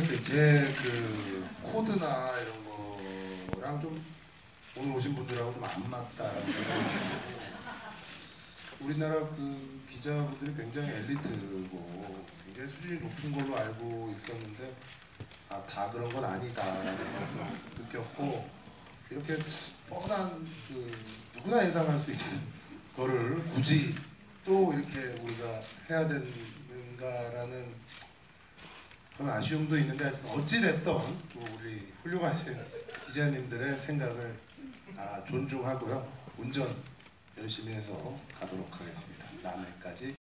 모르겠어요. 제 그 코드나 이런 거랑 좀 오늘 오신 분들하고 좀 안 맞다라는 생각이 들고, 우리나라 그 기자분들이 굉장히 엘리트고 굉장히 수준이 높은 걸로 알고 있었는데 다 그런 건 아니다라는 걸 느꼈고, 이렇게 뻔한 그 누구나 예상할 수 있는 거를 굳이 또 이렇게 우리가 해야 되는가라는 그런 아쉬움도 있는데, 어찌됐든 또 우리 훌륭하신 기자님들의 생각을 존중하고요. 운전 열심히 해서 가도록 하겠습니다. 남해까지.